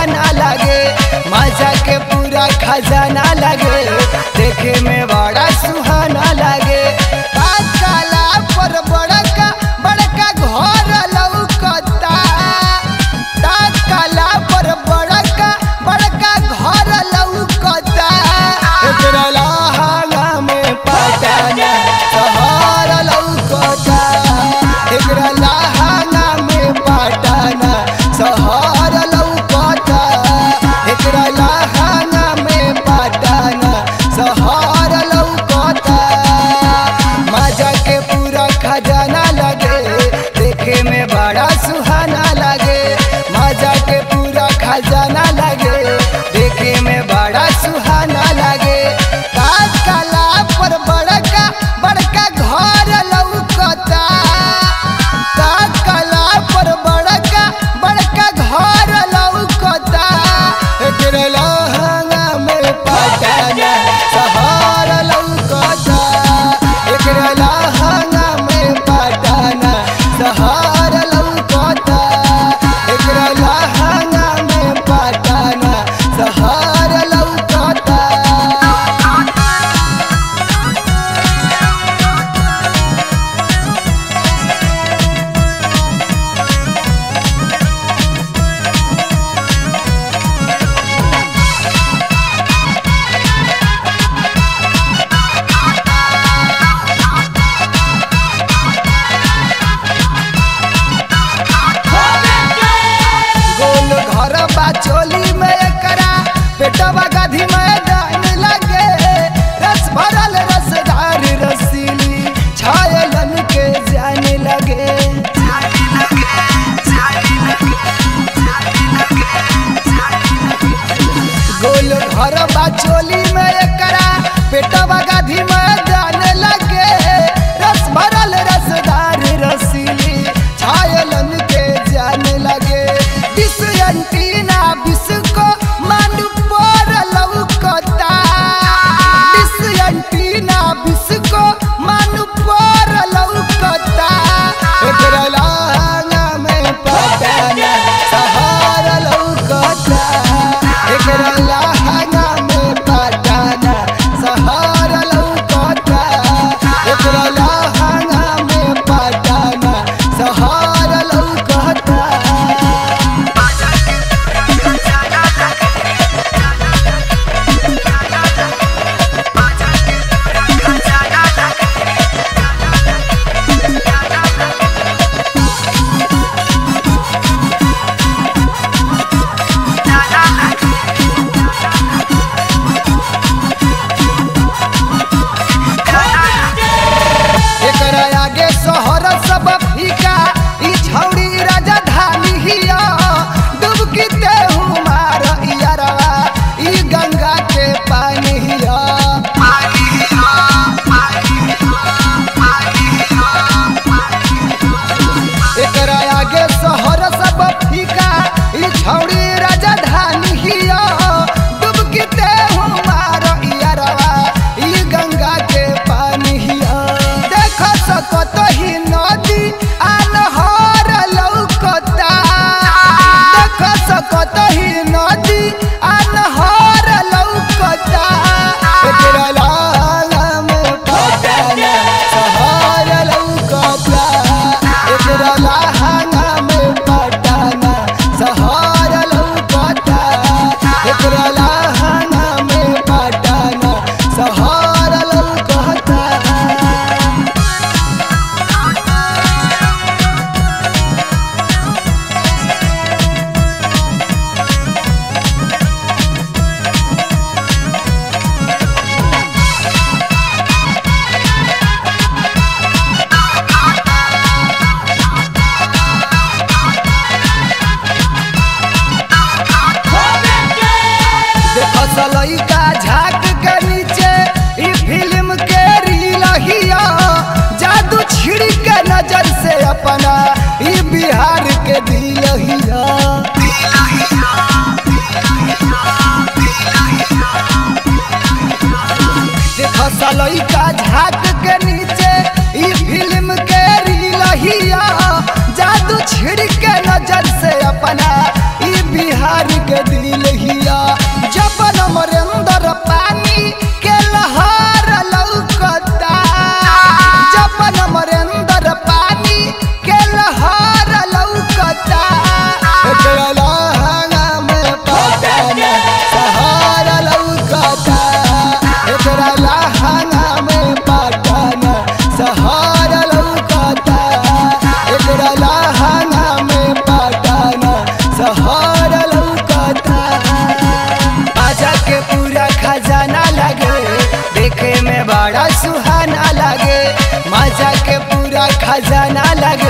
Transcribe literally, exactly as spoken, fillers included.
सुहाना लगे, मजा के पूरा खजाना लगे, देखे में बड़ा सुहाना लगे। काला पर बड़का बड़का घर लौकता, काला पर बड़का बड़का घर लौकता, एकरा लहंगा में पटाना शहर लौकता, एकरा लहंगा में पटाना शहर लौकता, एकरा लहंगा में पटाना शहर लौकता। मजा के पूरा खजाना लगे, देखे में बड़ा सुहाना लगे, मजा के पूरा खजाना लगे, देखे में बड़ा सुहाना लगे। काला पर बड़का बड़का घर लौकता, काला पर बड़का बड़का घर लौकता, एकरा लहंगा में पटाना शहर लौकता, एकरा लहंगा में पटाना शहर लौकता, एकरा लहंगा में पटाना शहर लौकता। चोली में एकरा पेटवा गाधी मैदान लगे, रस भरल रसदार रसीली छायलन के जाने लगे। गोल घर बा चोली में एकरा पेटवा गाधी मैदान लगे, रस भरल रसदार रसीली छायलन के जाने लगे। बिस अंटीना बिस को मन पर लौकता, बिस अंटीना बिस को मन पर लौकता, एकरा लहंगा में पटाना शहर लौकता, एकरा लहंगा में पटाना शहर लौकता, एकरा लहंगा में पटाना शहर लौकता। आगे शहर सब फीका, ई छौड़ी राजधानी हिया, डुबकी देहु मार यारवा, ई गंगा के पानी हिया। एकरा आगे शहर सब फीका, ई छौड़ी राजधानी हिया, डुबकी देहु मार यारवा, ई गंगा के पानी हिया। कतही नदी आनहर लौकता, देख सकतही नदी आनहर लौकता, एकरा लहंगा में पटाना शहर लौकता, एकरा लहंगा में पटाना शहर लौकता, एकरा लहंगा में पटाना शहर लौकता। लइका झाक के नीचे ई फिल्म के रील हिया, जादू छिड़ी के नजर से अपना ई बिहार के दिल हिया। देखो लइका झाक के नीचे ई फिल्म के रील हिया, जादू छिड़ी के नजर से अपना ई बिहार के दिल पैसा के पूरा खजाना लगा